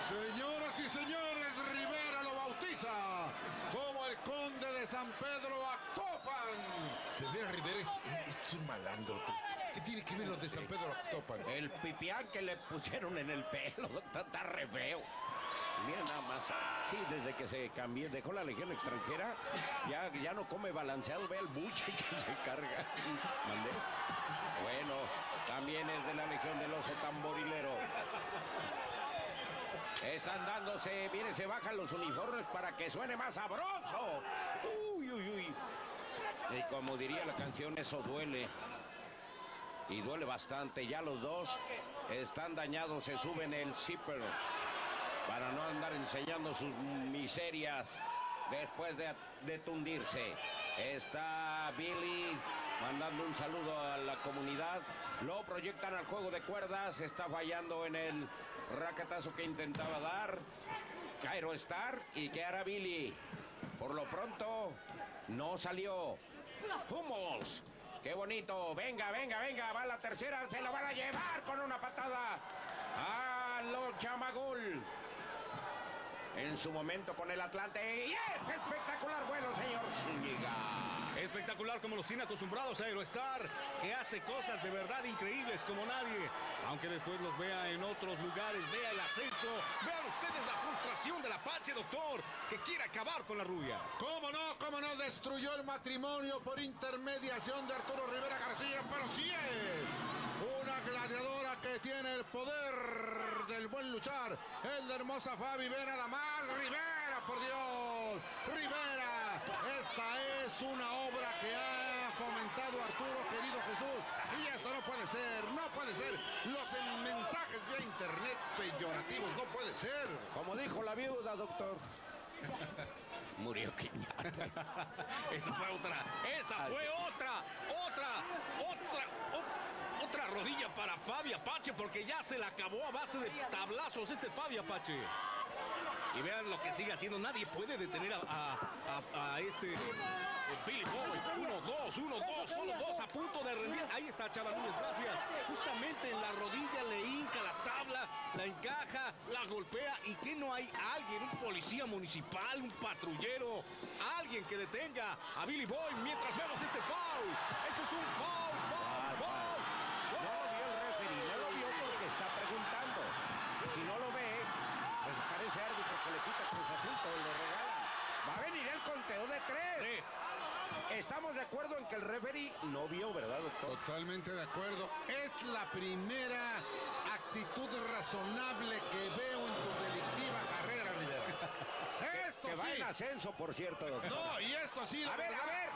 Señoras y señores, Rivera lo bautiza como el conde de San Pedro Actopan. De ver, Rivera es un malandro. ¿Qué tiene que ver los de San Pedro Actopan? El pipián que le pusieron en el pelo, está re feo. Mira nada más. Sí, desde que se cambió, dejó la legión extranjera, ya no come balanceado. Ve el buche que se carga. ¿Mandé? Bueno, también es de la legión del oso tamborilero. Están dándose, miren, se bajan los uniformes para que suene más sabroso. Uy, uy, uy. Y como diría la canción, eso duele. Y duele bastante. Ya los dos están dañados, se suben el zipper para no andar enseñando sus miserias después de tundirse. Está Billy mandando un saludo a la comunidad. Lo proyectan al juego de cuerdas. Está fallando en el racatazo que intentaba dar Aerostar. ¿Y qué hará Billy? Por lo pronto no salió. Hummels. ¡Qué bonito! Venga, venga, venga. Va la tercera. Se lo van a llevar con una patada. ¡A lo Chamagul! En su momento con el Atlante. ¡Y este espectacular vuelo, señor Zúñiga! Espectacular como los tiene acostumbrados a Aerostar, que hace cosas de verdad increíbles como nadie. Aunque después los vea en otros lugares, vea el ascenso. Vean ustedes la frustración del Apache, doctor, que quiere acabar con la rubia. ¿Cómo no? ¿Cómo no? Destruyó el matrimonio por intermediación de Arturo Rivera García, pero sí es una gladiadora que tiene el poder del buen luchar. Es la hermosa Fabi, ve nada más. Rivera, por Dios. Rivera, esta es una obra que ha fomentado Arturo, querido Jesús. Y esto no puede ser, no puede ser. Los mensajes vía internet peyorativos, no puede ser. Como dijo la viuda, doctor. Murió Quiñones. Esa fue otra rodilla para Fabi Apache, porque ya se la acabó a base de tablazos este Fabi Apache. Y vean lo que sigue haciendo. Nadie puede detener a este Billy Boy. 1-2, solo dos a punto de rendir. Ahí está Chava Núñez, gracias. Justamente en la rodilla le hinca la tabla, la encaja, la golpea. ¿Y que no hay alguien, un policía municipal, un patrullero, alguien que detenga a Billy Boy mientras vemos este foul? Ese es un foul. No lo vio el referee, no lo vio porque está preguntando. Si no lo ve, pues parece árbitro que le quita Cruz Azul, todo le regalan. Va a venir el conteo de 3. Estamos de acuerdo en que el referee no vio, ¿verdad, doctor? Totalmente de acuerdo. Es la primera actitud razonable que veo en tu delictiva carrera, Rivera. Esto que sí. va en ascenso, por cierto, doctor. No, y esto sí, A ver,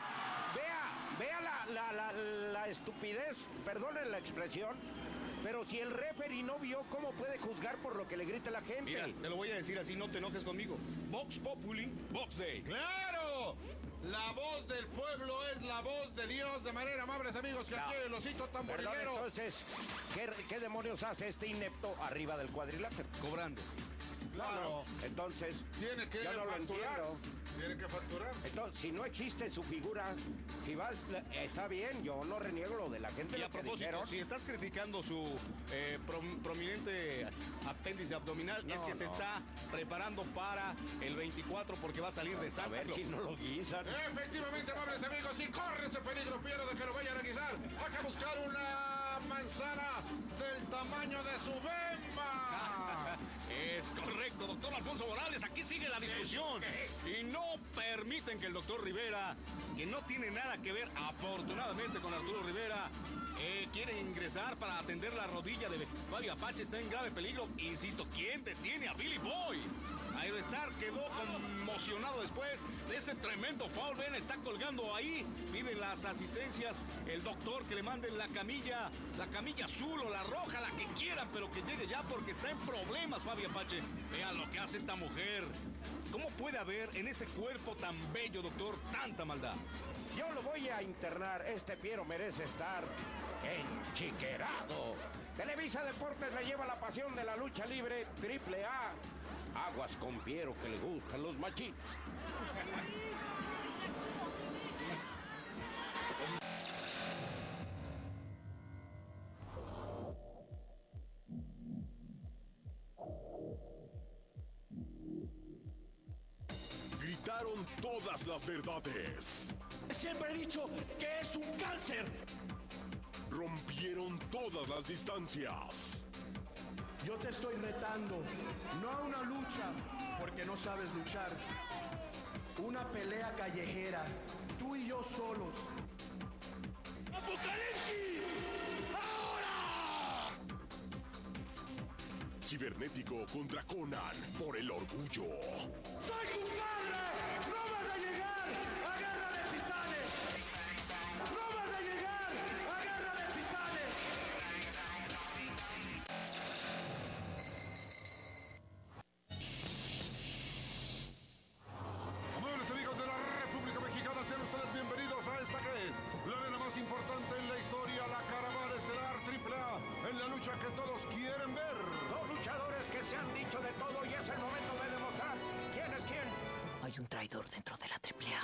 vea la estupidez, perdonen la expresión, pero si el referee no vio, ¿cómo puede juzgar por lo que le grita la gente? Mira, te lo voy a decir así, no te enojes conmigo. Vox Populi, Vox Day. ¡Claro! La voz del pueblo es la voz de Dios, de manera amables amigos, que aquí el osito tamborilero. Perdón, entonces, ¿qué demonios hace este inepto arriba del cuadrilátero? Cobrando. Claro. No, entonces, Tiene que yo no lo facturar. entiendo. Tiene que facturar. Entonces, si no existe su figura, si vas, está bien, yo no reniego lo de la gente. Y lo a que propósito, dijeron. si estás criticando su prominente apéndice abdominal, es que se está preparando para el 24 porque va a salir de Santa A ver Claus. si no lo guisan. Efectivamente, amables amigos, y corre ese peligro, Piero, de que lo vayan a guisar. Hay que buscar una manzana del tamaño de su bemba. Es correcto, doctor Alfonso Morales. Aquí sigue la discusión. Y no permiten que el doctor Rivera, que no tiene nada que ver, afortunadamente, con Arturo Rivera, quiere ingresar para atender la rodilla de Fabi Apache. Está en grave peligro. Insisto, ¿quién detiene a Billy Boy? Aerostar quedó conmocionado después de ese tremendo foul. Ven, está colgando ahí. Piden las asistencias. El doctor que le manden la camilla azul o la roja, la que quieran, pero que llegue ya porque está en problemas Fabi Apache. Vean lo que hace esta mujer. ¿Cómo puede haber en ese cuerpo tan bello, doctor, tanta maldad? Yo lo voy a internar. Este Piero merece estar enchiquerado. Televisa Deportes le lleva la pasión de la lucha libre. AAA. Aguas con Piero, que le gustan los machines. todas las verdades. Siempre he dicho que es un cáncer. Rompieron todas las distancias. Yo te estoy retando, no a una lucha, porque no sabes luchar. Una pelea callejera, tú y yo solos. ¡Apocalipsis! ¡Ahora! Cibernético contra Conan por el orgullo. ¡Soy tu padre! ¡No vas a llegar a Guerra de Titanes! ¡No vas a llegar a Guerra de Titanes! Amables amigos de la República Mexicana, sean ustedes bienvenidos a esta que es la arena más importante en la historia, la Caravana Estelar AAA, en la lucha que todos quieren ver. Dos luchadores que se han dicho de todo y es el momento de demostrar quién es quién. Hay un traidor dentro de la AAA.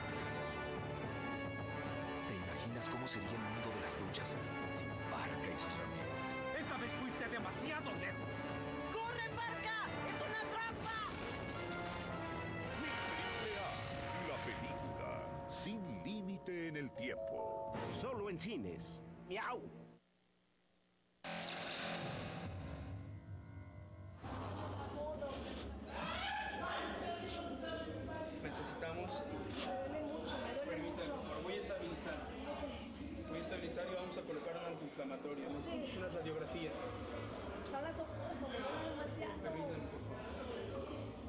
¿Te imaginas cómo sería el mundo de las luchas sin Barca y sus amigos? Esta vez fuiste demasiado lejos. ¡Corre, Barca! ¡Es una trampa! La película sin límite en el tiempo. Solo en cines. ¡Miau! Necesitamos... Permítame, voy a estabilizar. Voy a estabilizar y vamos a colocar un antiinflamatorio. Necesitamos unas radiografías. Permítame, por favor.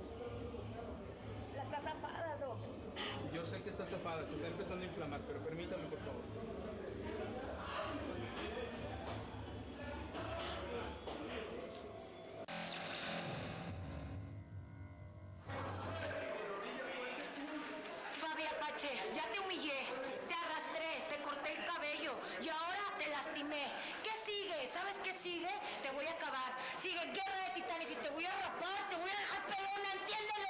La está zafada, Doc. Yo sé que está zafada, se está empezando a inflamar, pero permítame, por favor. Fabi Apache, ya te humillé, te arrastré, te corté el cabello y ahora te lastimé. ¿Qué sigue? ¿Sabes qué sigue? Te voy a acabar. Sigue Guerra de Titanes y te voy a rapar, te voy a dejar pelona, entiéndelo.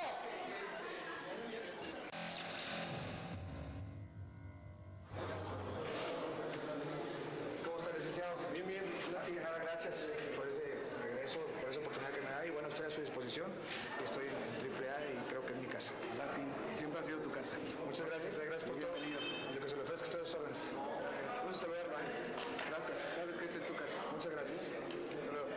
¿Cómo está, licenciado? Bien, bien. Gracias por este regreso, por esa oportunidad que me da. Y bueno, estoy a su disposición. Estoy en AAA y creo que es mi casa. Latin, siempre ha sido tu casa. Muchas gracias, gracias por todo. Lo que se le ofrezca, estoy a sus órdenes. Gusto saludarlo. Gracias. Sabes que esta es tu casa. Muchas gracias. Hasta luego.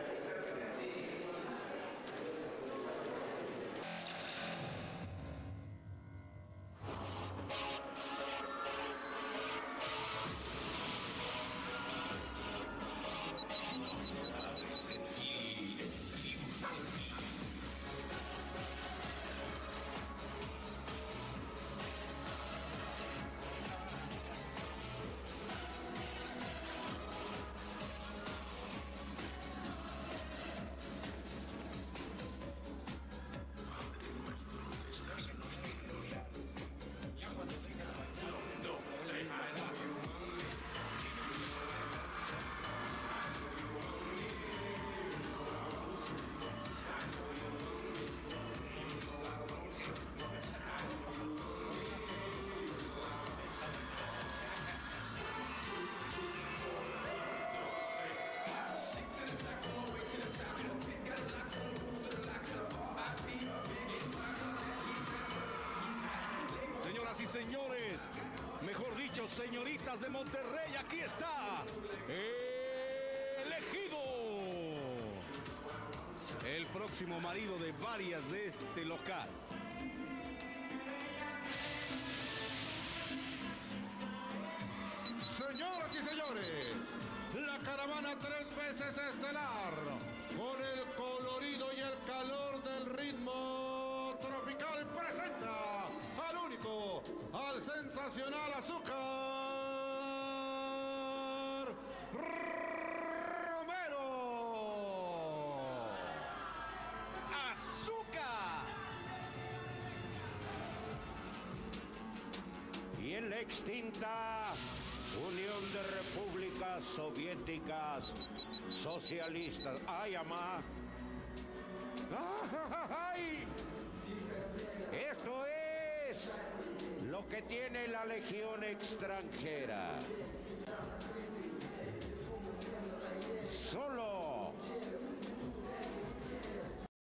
Señoras y señores, mejor dicho, señoritas de Monterrey, aquí está elegido el próximo marido de varias de este local. Señoras y señores, la caravana 3 veces estelar, con el colorido y el calor del ritmo tropical, presenta al único, al sensacional Azúcar Romero. ¡Azúcar! Y en la extinta Unión de Repúblicas Soviéticas Socialistas. ¡Ay, amá! ¡Ay! Esto es lo que tiene la Legión extranjera. Solo